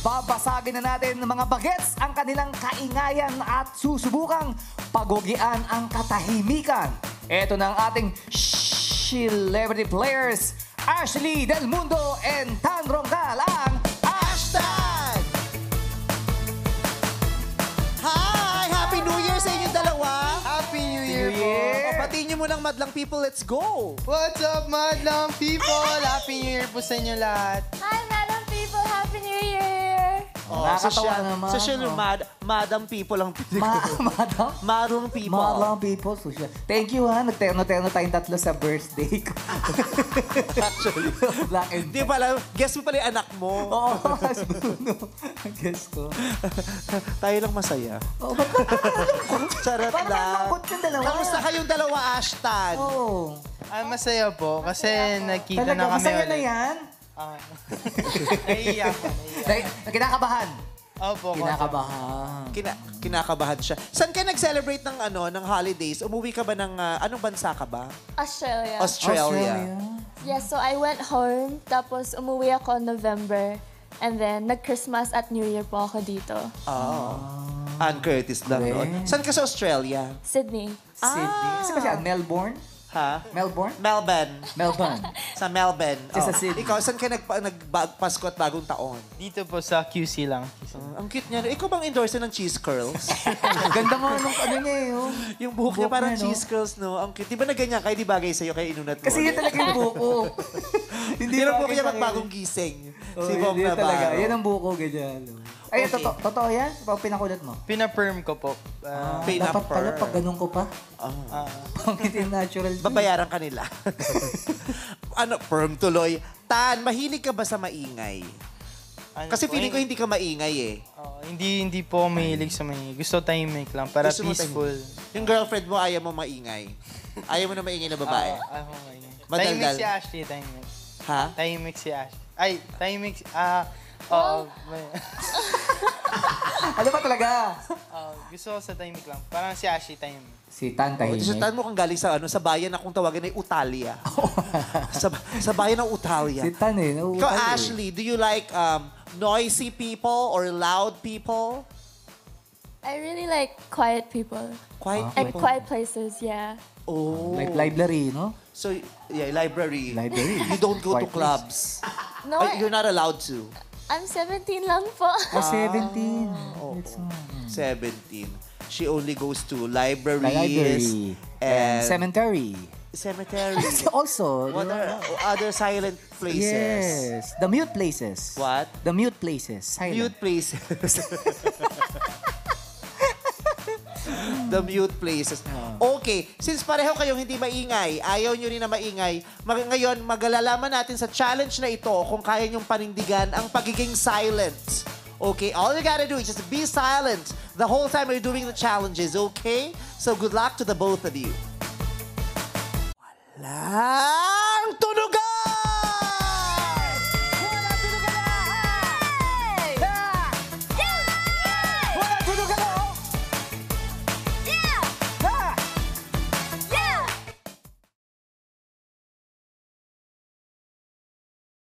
babasagin na natin ng mga bagets ang kanilang kaingayan at susubukang pagugian ang katahimikan. Ito na ang ating celebrity players, Ashley Del Mundo and Tan Roncal, ang Hashtag! Hi! Happy New Year sa inyong dalawa! Happy New Year New po! Year! O, batiin niyo munang madlang people, let's go! What's up, madlang people? Happy New Year po sa inyo lahat. Hi, Madam People! Happy New Year! Nakakatawa naman. Social, madam people ang Madam? Madlang people. Madlang people. Social. Thank you ha. Nagterno-terno tayong tatlo sa birthday ko. Actually. Black and Di pala, guess mo pala yung anak mo. Oo, mas Bruno. Guess ko. Tayo lang masaya. Oo, ba't Charot parang lang. malungkot yung dalawa? Kamusta kayong dalawa, Ashtan? Oo. Masaya po kasi nagkita Talaga, na kami masaya ulit. na yan? Naiiyak ko. Kinakabahan. Opo, Kinakabahan. Kinakabahan siya. Saan ka nag-celebrate ng holidays? Umuwi ka ba ng, anong bansa ka ba? Australia. Australia. Yeah, so I went home, tapos umuwi ako November. And then, nag-Christmas at New Year po ako dito. Oo. Ann Curtis lang noon. Saan ka sa Australia? Sydney. Sydney. Kasi ba siya? Melbourne? Ha? Melbourne? Melbourne. Melbourne. Sa Melbourne. Sa Oh. Sydney. Ikaw, saan ka nagpasko at bagong taon? Dito po sa QC lang. Ang cute niya. Ikaw bang endorser ng cheese curls? Ganda mo nung ano niya eh. Oh. Yung buhok niya Buhok parang niya, no? cheese curls, no? Ang cute. Di ba na ganyan? Kaya di bagay sa'yo, kaya inunat mo. Kasi yun talaga yung buko. Hindi na po bagay kaya sa magbagong gising. Oh, Si Bob yun talaga. Navarro. Yan ang buko, ganyan. Ay, Okay. totoo yan? Pag pinakulat mo? Pina-perm ko po. Dapat pala pag ganun ko pa. Ah. Pang hindi natural. Babayaran ka nila. Ano, firm tuloy. Tan, mahilig ka ba sa maingay? Ano Kasi po, feeling ko hindi ka maingay eh. hindi po ako mahilig sa may gusto tahimik lang para Gusto mo peaceful. Yung girlfriend mo, ayaw mo maingay. Ayaw mo na maingay na babae. Madaldal. Tahimik si Ashley, tahimik. Ha? Tahimik si Ashley. Ay, tahimik si... Ano pa talaga? gusto ko sa tahimik lang. Parang si Ashley tahimik. Si Tan tahimik. Tan mo kang galing sa bayan na kung tawagin ay Utalia. sa bayan ng Utalia. Si Tan eh. Ikaw, Ashley, do you like noisy people or loud people? I really like quiet people. Quiet And people? quiet places, yeah. Oh. Like library, no? So, yeah, library. Library. You don't go to Quiet clubs. No, Ay, you're not allowed to. I'm 17 lang po. 17. Oo. It's, 17. She only goes to libraries library. and Cemetery. cemetery. Also, What are other silent places? yes. The mute places. What? The mute places. Silent. Mute places. The mute places. Okay, since pareho kayong hindi maingay, ayaw nyo rin na maingay, ngayon magalalaman natin sa challenge na ito kung kaya nyong panindigan ang pagiging silent. Okay, all you gotta do is just be silent the whole time you're doing the challenges, okay? So good luck to the both of you. Wala!